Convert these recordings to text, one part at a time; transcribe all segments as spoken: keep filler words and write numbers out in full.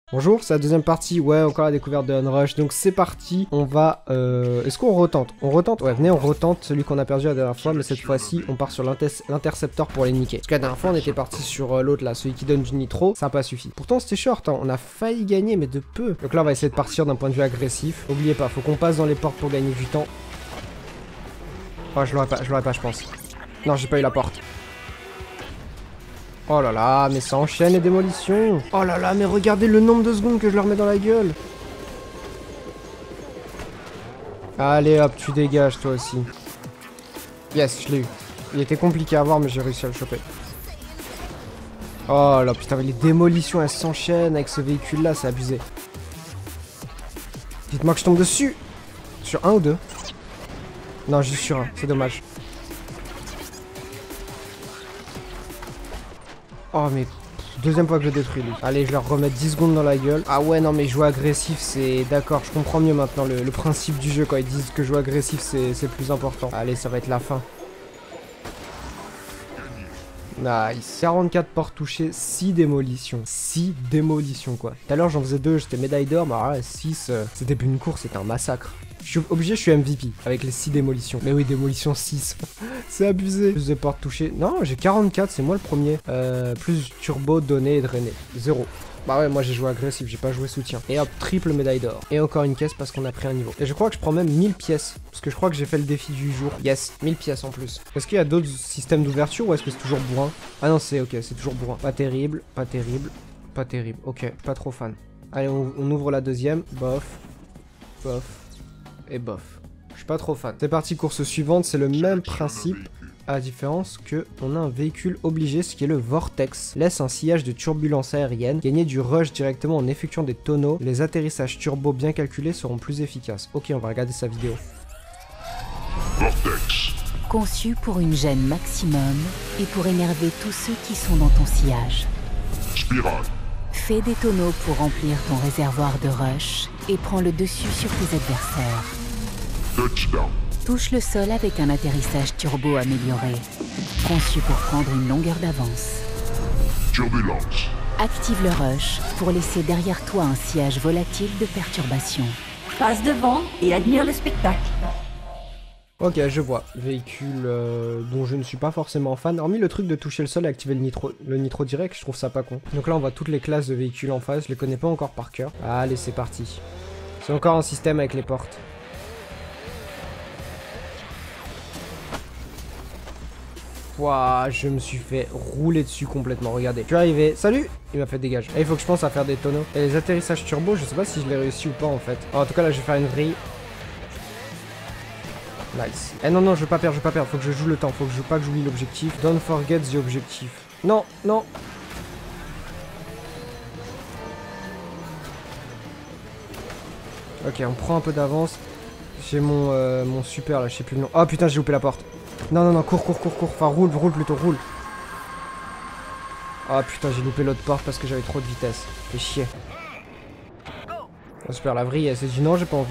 Bonjour, c'est la deuxième partie, ouais, encore la découverte de Onrush, donc c'est parti, on va... Euh... Est-ce qu'on retente? On retente? Ouais, venez, on retente celui qu'on a perdu la dernière fois, mais cette fois-ci, on part sur l'intercepteur pour les niquer. Parce que la dernière fois, on était parti sur euh, l'autre, là, celui qui donne du nitro, ça n'a pas suffi. Pourtant, c'était short, hein. On a failli gagner, mais de peu. Donc là, on va essayer de partir d'un point de vue agressif. Oubliez pas, faut qu'on passe dans les portes pour gagner du temps. Oh, je l'aurais pas, je l'aurais pas, je pense. Non, j'ai pas eu la porte. Oh là là, mais ça enchaîne les démolitions. Oh là là, mais regardez le nombre de secondes que je leur mets dans la gueule. Allez hop, tu dégages toi aussi. Yes, je l'ai eu. Il était compliqué à voir, mais j'ai réussi à le choper. Oh là, putain, mais les démolitions, elles s'enchaînent avec ce véhicule-là, c'est abusé. Dites-moi que je tombe dessus. Sur un ou deux? Non, juste sur un, c'est dommage. Oh mais deuxième fois que je détruis lui. Allez, je leur remets dix secondes dans la gueule. Ah ouais, non mais jouer agressif c'est... D'accord, je comprends mieux maintenant le, le principe du jeu quand ils disent que jouer agressif c'est plus important. Allez, ça va être la fin. Nice. quarante-quatre portes touchées, six démolitions. six démolitions quoi. Tout à l'heure j'en faisais deux, j'étais médaille d'or, mais alors là six, euh, c'était plus une course, c'était un massacre. Je suis obligé, je suis M V P avec les six démolitions. Mais oui, démolition six. C'est abusé. Plus de portes touchées. Non, j'ai quarante-quatre, c'est moi le premier. Euh, plus turbo, donné et drainé. zéro. Bah ouais, moi j'ai joué agressif, j'ai pas joué soutien. Et hop, triple médaille d'or. Et encore une caisse parce qu'on a pris un niveau. Et je crois que je prends même mille pièces. Parce que je crois que j'ai fait le défi du jour. Yes, mille pièces en plus. Est-ce qu'il y a d'autres systèmes d'ouverture ou est-ce que c'est toujours bourrin? Ah non, c'est ok, c'est toujours bourrin. Pas terrible, pas terrible, pas terrible. Ok, pas trop fan. Allez, on, on ouvre la deuxième. Bof. Bof. Et bof. Je suis pas trop fan. C'est parti, course suivante, c'est le même principe, à la différence que on a un véhicule obligé, ce qui est le Vortex. Laisse un sillage de turbulence aérienne, gagner du rush directement en effectuant des tonneaux. Les atterrissages turbo bien calculés seront plus efficaces. Ok, on va regarder sa vidéo. Vortex. Conçu pour une gêne maximum et pour énerver tous ceux qui sont dans ton sillage. Spirale. Fais des tonneaux pour remplir ton réservoir de rush et prends le dessus sur tes adversaires. Touchdown. Touche le sol avec un atterrissage turbo amélioré, conçu pour prendre une longueur d'avance. Turbulence. Active le rush pour laisser derrière toi un sillage volatile de perturbation. Passe devant et admire le spectacle. Ok, je vois. Véhicule euh, dont je ne suis pas forcément fan. Hormis le truc de toucher le sol et activer le nitro, le nitro direct, je trouve ça pas con. Donc là, on voit toutes les classes de véhicules en face. Je les connais pas encore par cœur. Allez, c'est parti. C'est encore un système avec les portes. Ouah, je me suis fait rouler dessus complètement. Regardez. Je suis arrivé. Salut! Il m'a fait dégage. Et il faut que je pense à faire des tonneaux. Et les atterrissages turbo, je sais pas si je l'ai réussi ou pas en fait. Oh, en tout cas, là, je vais faire une vrille. Nice. Eh non, non, je veux pas perdre, je veux pas perdre. Faut que je joue le temps. Faut que je pas que j'oublie l'objectif. Don't forget the objectif. Non, non. Ok, on prend un peu d'avance. J'ai mon, euh, mon super là, je sais plus le nom. Oh putain, j'ai loupé la porte. Non, non, non, cours, cours, cours, cours. Enfin, roule, roule plutôt, roule. Oh putain, j'ai loupé l'autre porte parce que j'avais trop de vitesse. Fait chier. Oh, super, la vrille, elle s'est dit non, j'ai pas envie.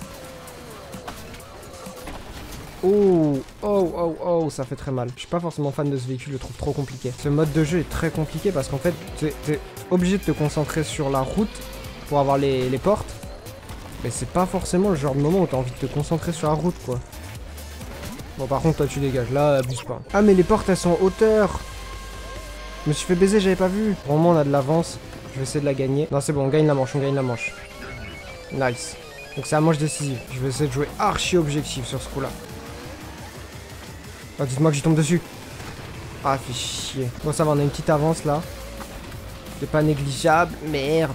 Oh, oh, oh, oh, ça fait très mal. Je suis pas forcément fan de ce véhicule, je le trouve trop compliqué. Ce mode de jeu est très compliqué parce qu'en fait, t'es es obligé de te concentrer sur la route pour avoir les, les portes. Mais c'est pas forcément le genre de moment où t'as envie de te concentrer sur la route, quoi. Bon, par contre, toi, tu dégages. Là, abuse pas. Ah, mais les portes, elles sont en hauteur. Je me suis fait baiser, j'avais pas vu. Vraiment, on a de l'avance. Je vais essayer de la gagner. Non, c'est bon, on gagne la manche, on gagne la manche. Nice. Donc, c'est la manche décisive. Je vais essayer de jouer archi objectif sur ce coup-là. Oh, dites-moi que j'y tombe dessus. Ah, fait chier. Bon, ça va, on a une petite avance, là. C'est pas négligeable. Merde.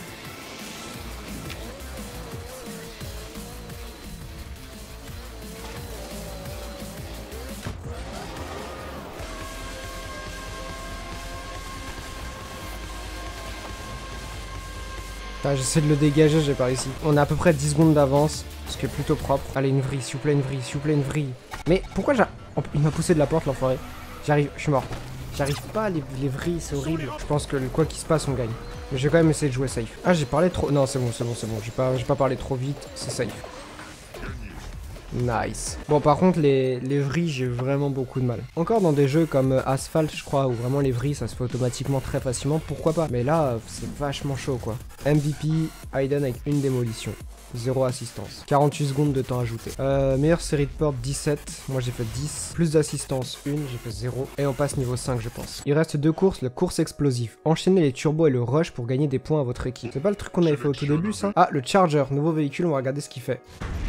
J'essaie de le dégager, j'ai pas réussi. On a à peu près dix secondes d'avance, ce qui est plutôt propre. Allez, une vrille, s'il vous plaît, une vrille, s'il vous plaît, une vrille. Mais pourquoi j'ai... Il m'a poussé de la porte, l'enfoiré. J'arrive, je suis mort. J'arrive pas à les, les vrilles, c'est horrible. Je pense que quoi qu'il se passe, on gagne. Mais je vais quand même essayer de jouer safe. Ah, j'ai parlé trop... Non, c'est bon, c'est bon, c'est bon. J'ai pas, j'ai pas parlé trop vite, c'est safe. Nice. Bon, par contre, les, les vrilles, j'ai vraiment beaucoup de mal. Encore dans des jeux comme euh, Asphalt, je crois, où vraiment les vrilles, ça se fait automatiquement très facilement, pourquoi pas. Mais là, euh, c'est vachement chaud, quoi. M V P, Aiden avec une démolition. Zéro assistance. quarante-huit secondes de temps ajouté. Euh, meilleure série de portes, dix-sept. Moi, j'ai fait dix. Plus d'assistance, une. J'ai fait zéro. Et on passe niveau cinq, je pense. Il reste deux courses. Le course explosif. Enchaînez les turbos et le rush pour gagner des points à votre équipe. C'est pas le truc qu'on avait fait au tout début, ça? Ah, le Charger. Nouveau véhicule, on va regarder ce qu'il fait.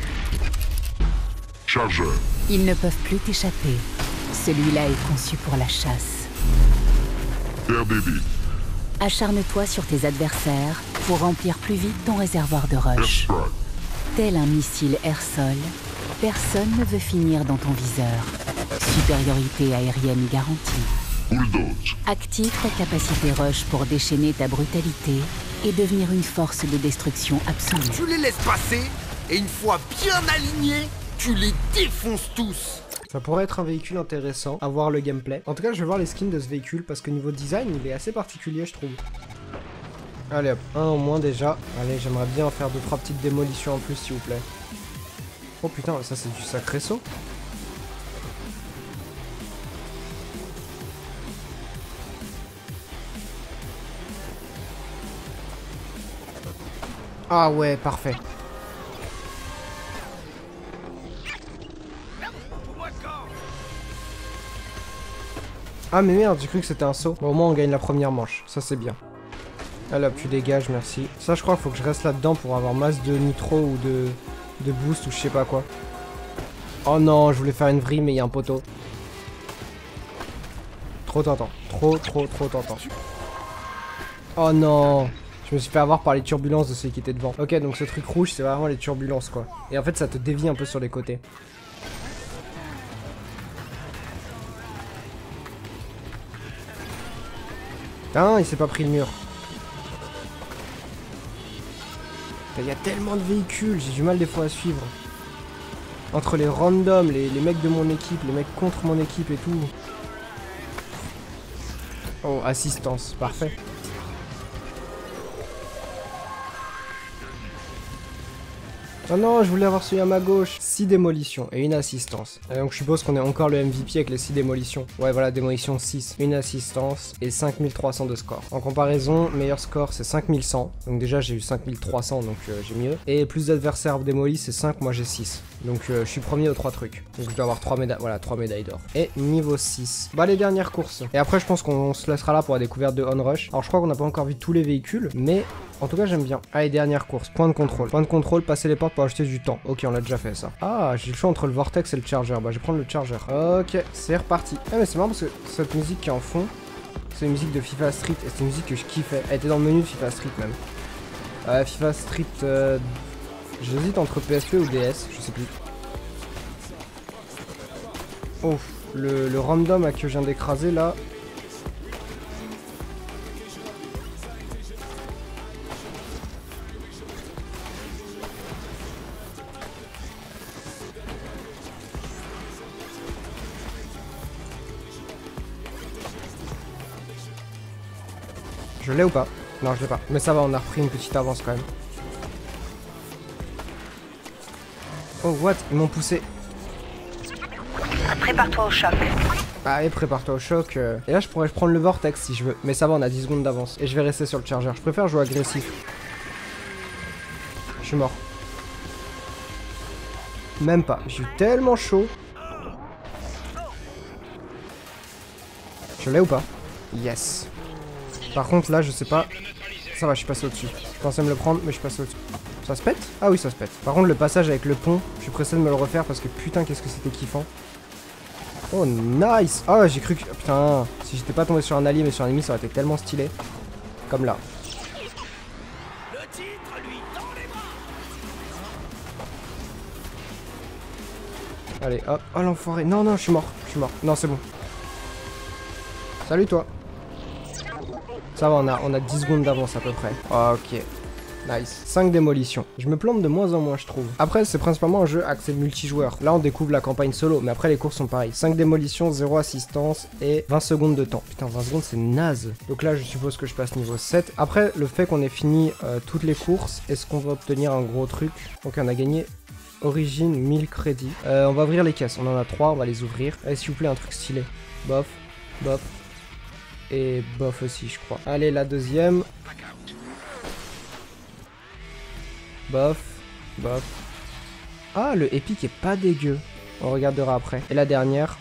Charger. Ils ne peuvent plus t'échapper. Celui-là est conçu pour la chasse. Daredevil. Acharne-toi sur tes adversaires pour remplir plus vite ton réservoir de rush. Airstrike. Tel un missile air-sol, personne ne veut finir dans ton viseur. Supériorité aérienne garantie. Bulldoze. Active ta capacité rush pour déchaîner ta brutalité et devenir une force de destruction absolue. Tu les laisses passer et une fois bien alignés, tu les défonces tous. Ça pourrait être un véhicule intéressant à voir le gameplay. En tout cas, je vais voir les skins de ce véhicule parce que niveau design, il est assez particulier, je trouve. Allez hop, un en moins déjà. Allez, j'aimerais bien faire deux trois petites démolitions en plus, s'il vous plaît. Oh putain, ça c'est du sacré saut. Ah ouais, parfait. Ah mais merde, j'ai cru que c'était un saut. Bon, au moins on gagne la première manche, ça c'est bien. Allez hop, tu dégages, merci. Ça je crois qu'il faut que je reste là-dedans pour avoir masse de nitro ou de, de boost ou je sais pas quoi. Oh non, je voulais faire une vrille mais il y a un poteau. Trop tentant, trop trop trop tentant. Oh non, je me suis fait avoir par les turbulences de celui qui était devant. Ok, donc ce truc rouge c'est vraiment les turbulences quoi. Et en fait ça te dévie un peu sur les côtés. Ah, il s'est pas pris le mur. Il y a tellement de véhicules, j'ai du mal des fois à suivre. Entre les randoms, les, les mecs de mon équipe, les mecs contre mon équipe et tout. Oh, assistance, parfait. Oh non, je voulais avoir celui à ma gauche. six démolitions et une assistance. Et donc je suppose qu'on est encore le M V P avec les six démolitions. Ouais voilà, démolition six, une assistance et cinq mille trois cents de score. En comparaison, meilleur score c'est cinq mille cent. Donc déjà j'ai eu cinq mille trois cents donc euh, j'ai mieux. Et plus d'adversaires démolis c'est cinq, moi j'ai six. Donc euh, je suis premier aux trois trucs. Donc je dois avoir trois médailles, voilà, trois médailles d'or. Et niveau six. Bah les dernières courses. Et après je pense qu'on se laissera là pour la découverte de Onrush. Alors je crois qu'on n'a pas encore vu tous les véhicules, mais en tout cas j'aime bien. Allez, dernière course, point de contrôle. Point de contrôle, passer les portes pour acheter du temps. Ok, on l'a déjà fait ça. Ah, j'ai le choix entre le Vortex et le Charger. Bah je vais prendre le Charger. Ok, c'est reparti. Ah mais c'est marrant parce que cette musique qui est en fond, c'est une musique de FIFA Street et c'est une musique que je kiffais. Elle était dans le menu de FIFA Street même. Euh, FIFA Street, euh, j'hésite entre P S P ou D S, je sais plus. Oh, le, le random là, que je viens d'écraser là. Je l'ai ou pas? Non, je l'ai pas. Mais ça va, on a repris une petite avance quand même. Oh, what? Ils m'ont poussé. Prépare-toi au choc. Allez, prépare-toi au choc. euh. Et là, je pourrais prendre le Vortex si je veux. Mais ça va, on a dix secondes d'avance. Et je vais rester sur le Charger. Je préfère jouer agressif. Je suis mort. Même pas. Je suis tellement chaud. Je l'ai ou pas? Yes. Par contre, là, je sais pas. Ça va, je suis passé au-dessus. Je pensais me le prendre, mais je suis passé au-dessus. Ça se pète? Ah oui, ça se pète. Par contre, le passage avec le pont, je suis pressé de me le refaire parce que putain, qu'est-ce que c'était kiffant. Oh, nice! Ah, j'ai cru que... Putain, si j'étais pas tombé sur un allié, mais sur un ennemi, ça aurait été tellement stylé. Comme là. Allez, hop. Oh, l'enfoiré. Non, non, je suis mort. Je suis mort. Non, c'est bon. Salut, toi. Ça va, on a, on a dix secondes d'avance à peu près. Ok. Nice. cinq démolitions. Je me plante de moins en moins, je trouve. Après, c'est principalement un jeu axé multijoueur. Là, on découvre la campagne solo, mais après, les courses sont pareilles. cinq démolitions, zéro assistance et vingt secondes de temps. Putain, vingt secondes, c'est naze. Donc là, je suppose que je passe niveau sept. Après, le fait qu'on ait fini euh, toutes les courses, est-ce qu'on va obtenir un gros truc? Donc, on a gagné Origine, mille crédits. Euh, on va ouvrir les caisses. On en a trois, on va les ouvrir. Allez, s'il vous plaît, un truc stylé. Bof, bof. Et bof aussi, je crois. Allez, la deuxième. Bof, bof. Ah, le épique est pas dégueu. On regardera après. Et la dernière.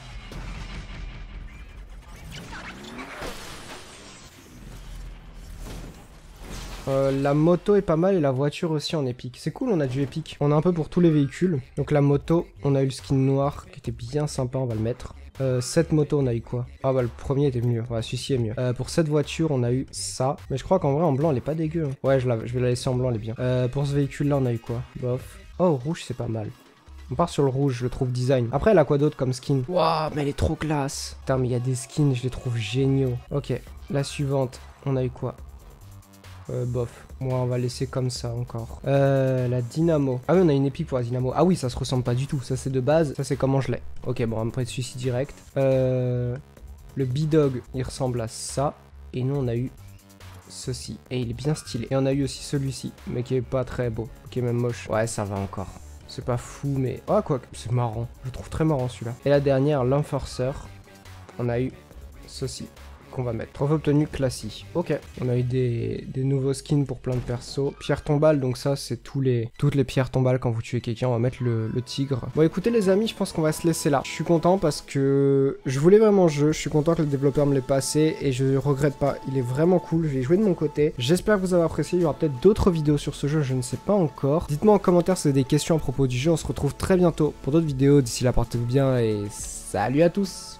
Euh, la moto est pas mal et la voiture aussi en épique. C'est cool, on a du épique. On a un peu pour tous les véhicules. Donc la moto, on a eu le skin noir qui était bien sympa, on va le mettre. Euh, cette moto, on a eu quoi? Ah bah le premier était mieux, ouais, celui-ci est mieux. Euh, pour cette voiture, on a eu ça. Mais je crois qu'en vrai, en blanc, elle est pas dégueu. Hein. Ouais, je, la, je vais la laisser en blanc, elle est bien. Euh, pour ce véhicule-là, on a eu quoi? Bof. Oh, rouge, c'est pas mal. On part sur le rouge, je le trouve design. Après, elle a quoi d'autre comme skin? Waouh, mais elle est trop classe. Putain, mais il y a des skins, je les trouve géniaux. Ok, la suivante, on a eu quoi? Euh, bof. Moi, on va laisser comme ça encore. Euh, la dynamo. Ah oui, on a une épique pour la dynamo. Ah oui, ça se ressemble pas du tout. Ça, c'est de base. Ça, c'est comment je l'ai. Ok, bon, on va prendre celui-ci direct. Euh, le B-Dog, il ressemble à ça. Et nous, on a eu ceci. Et il est bien stylé. Et on a eu aussi celui-ci, mais qui est pas très beau. Qui est même moche. Ouais, ça va encore. C'est pas fou, mais... Ah, quoi, c'est marrant. Je le trouve très marrant, celui-là. Et la dernière, l'enforceur. On a eu ceci. Qu'on va mettre. Trophée obtenu classique. Ok. On a eu des, des nouveaux skins pour plein de persos. Pierre tombale, donc ça c'est tous les toutes les pierres tombales quand vous tuez quelqu'un. On va mettre le, le tigre. Bon écoutez les amis, je pense qu'on va se laisser là. Je suis content parce que je voulais vraiment le jeu. Je suis content que le développeur me l'ait passé et je regrette pas. Il est vraiment cool. Je vais y jouer de mon côté. J'espère que vous avez apprécié. Il y aura peut-être d'autres vidéos sur ce jeu. Je ne sais pas encore. Dites-moi en commentaire si vous avez des questions à propos du jeu. On se retrouve très bientôt pour d'autres vidéos. D'ici là, portez-vous bien et salut à tous.